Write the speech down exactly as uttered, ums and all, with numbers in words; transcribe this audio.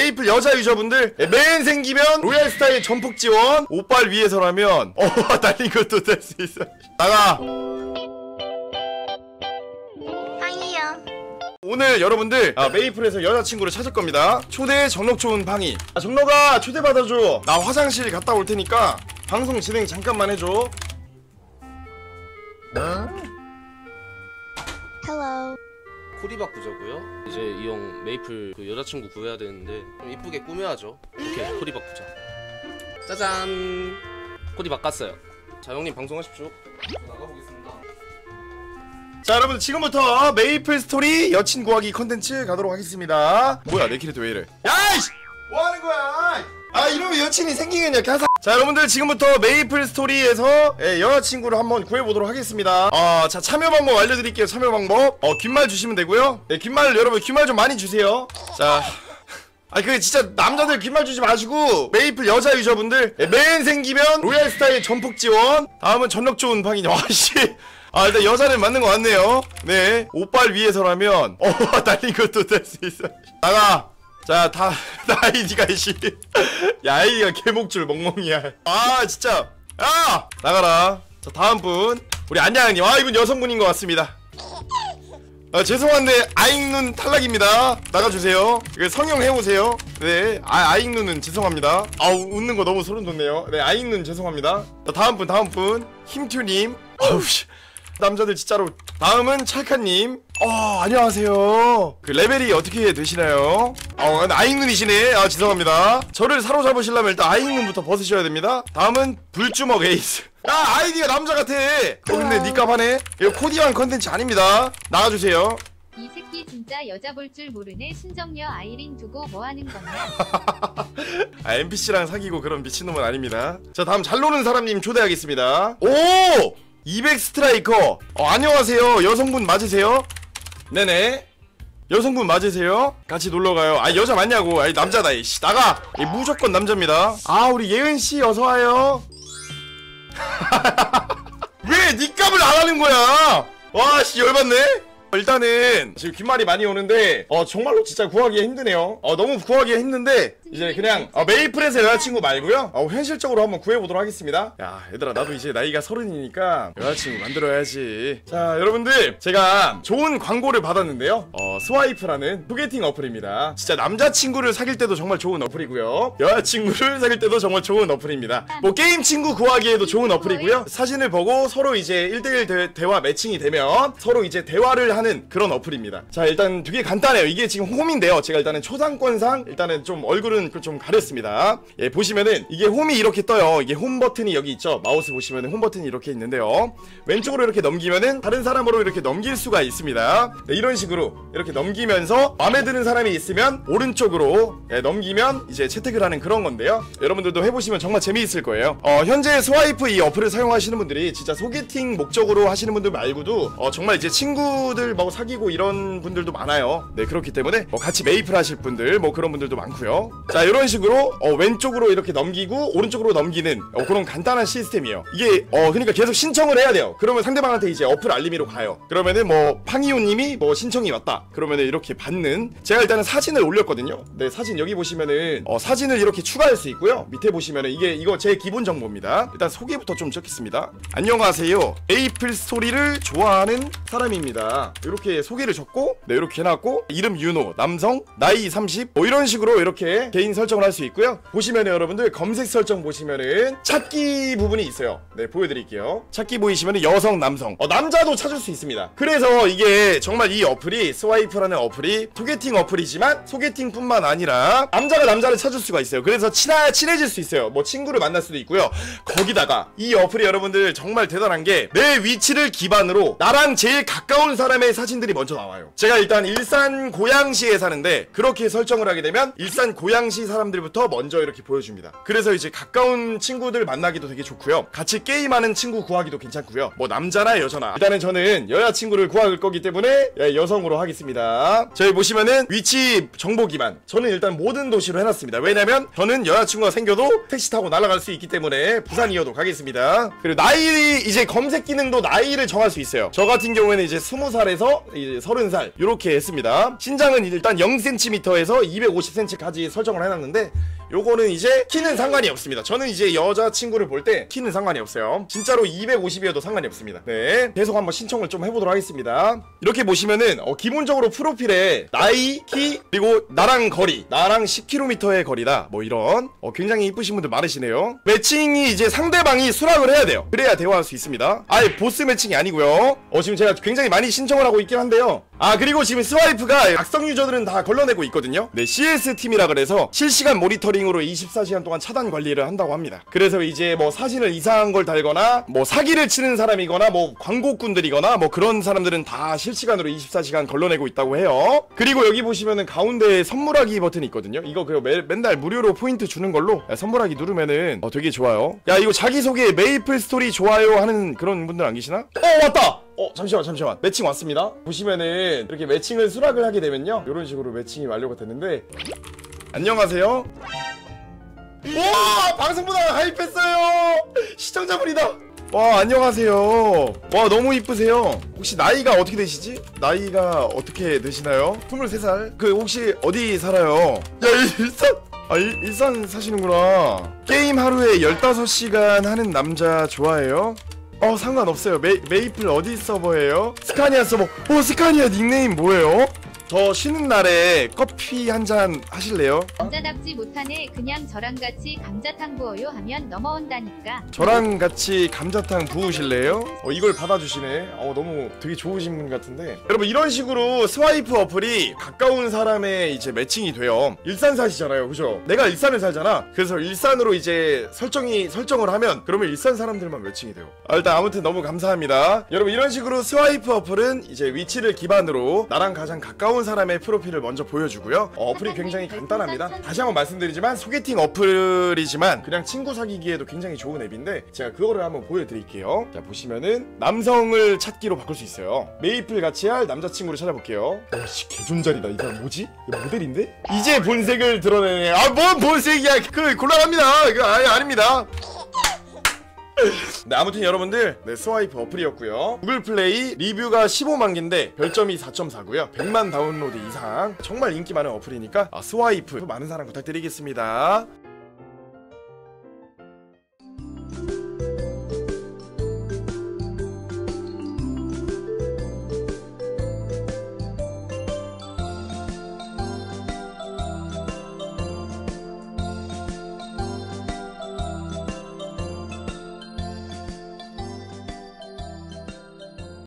메이플 여자 유저분들 맨 생기면 로얄 스타일 전폭 지원 오빨 위에서라면 어 달린 것도 될 수 있어. 나가. 아니요. 오늘 여러분들 아, 메이플에서 여자친구를 찾을 겁니다. 초대 정록 좋은 방이. 아, 정록아 초대 받아줘. 나 화장실 갔다 올 테니까 방송 진행 잠깐만 해줘. Hello. 코리박 부자고요. 이제 이 형 메이플 그 여자친구 구해야 되는데 좀 이쁘게 꾸며야죠. 이렇게 코리박 부자. 짜잔. 코리박 깠어요. 자 형님 방송하십시오. 나가보겠습니다. 자 여러분 지금부터 메이플 스토리 여친 구하기 컨텐츠 가도록 하겠습니다. 뭐야 내 키리도 왜 이래. 야이씨 뭐하는 거야. 아 이러면 여친이 생기겠냐 개사. 자 여러분들 지금부터 메이플 스토리에서 예, 여자친구를 한번 구해보도록 하겠습니다. 어, 자 참여 방법 알려드릴게요. 참여 방법 어 귓말 주시면 되고요. 네, 귓말 여러분 귓말 좀 많이 주세요. 자 아니 그 진짜 남자들 귓말 주지 마시고 메이플 여자 유저분들 예, 맨 생기면 로얄 스타일 전폭 지원 다음은 전력 좋은 방이냐. 와씨 아 일단 여자는 맞는 거 같네요. 네 오빨 위에서라면 어 달린 것도 될 수 있어. 나가. 자, 다, 다 아이디가 이씨. 야, 아이디가 개목줄 멍멍이야. 아, 진짜. 야! 나가라. 자, 다음 분. 우리 안양님. 아, 이분 여성분인 것 같습니다. 아, 죄송한데, 아잉눈 탈락입니다. 나가주세요. 성형 해오세요. 네. 아, 아잉눈은 죄송합니다. 아우, 웃는 거 너무 소름 돋네요. 네, 아잉눈 죄송합니다. 자, 다음 분, 다음 분. 힘튜님. 아우, 씨. 남자들 진짜로. 다음은 찰카님. 어 안녕하세요. 그 레벨이 어떻게 되시나요? 어 아잉눈이시네. 아 죄송합니다. 저를 사로잡으시려면 일단 아잉눈부터 벗으셔야 됩니다. 다음은 불주먹 에이스. 야 아이디가 남자 같아. 어 근데 니값 하네. 이거 코디한 컨텐츠 아닙니다. 나가주세요. 이 새끼 진짜 여자 볼 줄 모르네. 신정녀 아이린 두고 뭐하는 거냐. 아 엔피씨랑 사귀고 그런 미친놈은 아닙니다. 자 다음 잘 노는 사람님 초대하겠습니다. 오 이백 스트라이커. 어 안녕하세요. 여성분 맞으세요? 네네 여성분 맞으세요? 같이 놀러가요. 아 여자 맞냐고. 아이 남자다 이씨. 나가. 이 무조건 남자입니다. 아 우리 예은씨 어서와요. 왜 니 값을 안 하는 거야. 와씨 열받네. 일단은 지금 귓말이 많이 오는데 어 정말로 진짜 구하기가 힘드네요. 어 너무 구하기가 힘든데 이제 그냥 어, 메이플에서 여자친구 말고요 어, 현실적으로 한번 구해보도록 하겠습니다. 야 얘들아 나도 이제 나이가 서른이니까 여자친구 만들어야지. 자 여러분들 제가 좋은 광고를 받았는데요 어 스와이프라는 소개팅 어플입니다. 진짜 남자친구를 사귈 때도 정말 좋은 어플이고요 여자친구를 사귈 때도 정말 좋은 어플입니다. 뭐 게임 친구 구하기에도 좋은 어플이고요 사진을 보고 서로 이제 일 대 일 대화 매칭이 되면 서로 이제 대화를 하는 그런 어플입니다. 자 일단 되게 간단해요. 이게 지금 홈인데요 제가 일단은 초상권상 일단은 좀 얼굴은 좀 가렸습니다. 예 보시면은 이게 홈이 이렇게 떠요. 이게 홈 버튼이 여기 있죠. 마우스 보시면은 홈 버튼이 이렇게 있는데요 왼쪽으로 이렇게 넘기면은 다른 사람으로 이렇게 넘길 수가 있습니다. 네, 이런 식으로 이렇게 넘기면서 마음에 드는 사람이 있으면 오른쪽으로 예, 넘기면 이제 채택을 하는 그런 건데요 여러분들도 해보시면 정말 재미있을 거예요. 어 현재 스와이프 이 어플을 사용하시는 분들이 진짜 소개팅 목적으로 하시는 분들 말고도 어 정말 이제 친구들 뭐 사귀고 이런 분들도 많아요. 네 그렇기 때문에 뭐 같이 메이플 하실 분들 뭐 그런 분들도 많고요. 자 이런 식으로 어, 왼쪽으로 이렇게 넘기고 오른쪽으로 넘기는 어, 그런 간단한 시스템이에요. 이게 어 그러니까 계속 신청을 해야 돼요. 그러면 상대방한테 이제 어플 알림이로 가요. 그러면은 뭐 팡이오님이 뭐 신청이 왔다 그러면은 이렇게 받는. 제가 일단은 사진을 올렸거든요. 네 사진 여기 보시면은 어, 사진을 이렇게 추가할 수 있고요. 밑에 보시면은 이게 이거 제 기본 정보입니다. 일단 소개부터 좀 적겠습니다. 안녕하세요 메이플 스토리를 좋아하는 사람입니다. 이렇게 소개를 적고 네 이렇게 해놨고 이름 윤호 남성 나이 삼십 뭐 이런 식으로 이렇게 개인 설정을 할 수 있고요. 보시면은 여러분들 검색 설정 보시면은 찾기 부분이 있어요. 네 보여드릴게요. 찾기 보이시면은 여성 남성 어, 남자도 찾을 수 있습니다. 그래서 이게 정말 이 어플이 스와이프라는 어플이 소개팅 어플이지만 소개팅 뿐만 아니라 남자가 남자를 찾을 수가 있어요. 그래서 친하, 친해질 수 있어요. 뭐 친구를 만날 수도 있고요. 거기다가 이 어플이 여러분들 정말 대단한 게 내 위치를 기반으로 나랑 제일 가까운 사람의 사진들이 먼저 나와요. 제가 일단 일산 고양시에 사는데 그렇게 설정을 하게 되면 일산 고양시 사람들부터 먼저 이렇게 보여줍니다. 그래서 이제 가까운 친구들 만나기도 되게 좋고요. 같이 게임하는 친구 구하기도 괜찮고요. 뭐 남자나 여자나 일단은 저는 여자친구를 구할 거기 때문에 여성으로 하겠습니다. 저희 보시면은 위치 정보 기반 저는 일단 모든 도시로 해놨습니다. 왜냐면 저는 여자친구가 생겨도 택시 타고 날아갈 수 있기 때문에 부산이어도 가겠습니다. 그리고 나이 이제 검색 기능도 나이를 정할 수 있어요. 저 같은 경우에는 이제 스무 살에서 이제 서른 살 이렇게 했습니다. 신장은 일단 영 센티미터에서 이백오십 센티미터까지 설정을 설정을 해놨는데 요거는 이제 키는 상관이 없습니다. 저는 이제 여자친구를 볼 때 키는 상관이 없어요. 진짜로 이백오십이어도 상관이 없습니다. 네, 계속 한번 신청을 좀 해보도록 하겠습니다. 이렇게 보시면은 어, 기본적으로 프로필에 나이, 키, 그리고 나랑 거리, 나랑 십 킬로미터의 거리다, 뭐 이런 어, 굉장히 이쁘신 분들 많으시네요. 매칭이 이제 상대방이 수락을 해야 돼요. 그래야 대화할 수 있습니다. 아예 보스 매칭이 아니고요. 어, 지금 제가 굉장히 많이 신청을 하고 있긴 한데요. 아, 그리고 지금 스와이프가 악성 유저들은 다 걸러내고 있거든요. 네, 씨에스팀이라 그래서 실시간 모니터링으로 이십사 시간 동안 차단 관리를 한다고 합니다. 그래서 이제 뭐 사진을 이상한 걸 달거나 뭐 사기를 치는 사람이거나 뭐 광고꾼들이거나 뭐 그런 사람들은 다 실시간으로 이십사 시간 걸러내고 있다고 해요. 그리고 여기 보시면은 가운데에 선물하기 버튼이 있거든요. 이거 그 매, 맨날 무료로 포인트 주는 걸로 야, 선물하기 누르면은 어, 되게 좋아요. 야, 이거 자기소개 메이플 스토리 좋아요 하는 그런 분들 안 계시나? 어, 왔다! 어, 잠시만 잠시만 매칭 왔습니다. 보시면은 이렇게 매칭을 수락을 하게 되면요, 이런 식으로 매칭이 완료가 됐는데, 안녕하세요. 와, 방송보다 하이패스요. 시청자분이다. 와, 안녕하세요. 와, 너무 이쁘세요. 혹시 나이가 어떻게 되시지? 나이가 어떻게 되시나요? 스물세 살. 그 혹시 어디 살아요? 야, 일산. 아, 일, 일산 사시는구나. 게임 하루에 열다섯 시간 하는 남자 좋아해요? 어, 상관없어요. 메, 메이플 어디 서버예요? 스카니아 서버. 어, 스카니아 닉네임 뭐예요? 저 쉬는 날에 커피 한 잔 하실래요? 남자답지 못하네. 그냥 저랑 같이 감자탕 부어요 하면 넘어온다니까. 저랑 같이 감자탕 부으실래요? 어, 이걸 받아주시네. 어, 너무 되게 좋으신 분 같은데. 여러분, 이런 식으로 스와이프 어플이 가까운 사람의 이제 매칭이 돼요. 일산 사시잖아요, 그죠? 내가 일산을 살잖아. 그래서 일산으로 이제 설정이 설정을 하면 그러면 일산 사람들만 매칭이 돼요. 아, 일단 아무튼 너무 감사합니다. 여러분, 이런 식으로 스와이프 어플은 이제 위치를 기반으로 나랑 가장 가까운 사람의 프로필을 먼저 보여주고요. 어, 어플이 굉장히 간단합니다. 다시 한번 말씀드리지만 소개팅 어플이지만 그냥 친구 사귀기에도 굉장히 좋은 앱인데 제가 그거를 한번 보여드릴게요. 자, 보시면은 남성을 찾기로 바꿀 수 있어요. 메이플 같이 할 남자친구를 찾아볼게요. 어씨, 개존잘이다. 이 사람 뭐지? 이거 모델인데? 이제 본색을 드러내네. 아, 뭔 본색이야. 그 곤란합니다. 이거 아니, 아닙니다. 네, 아무튼 여러분들, 네, 스와이프 어플이었고요. 구글 플레이 리뷰가 십오만 개인데 별점이 사 점 사고요. 백만 다운로드 이상 정말 인기 많은 어플이니까 아, 스와이프 많은 사랑 부탁드리겠습니다.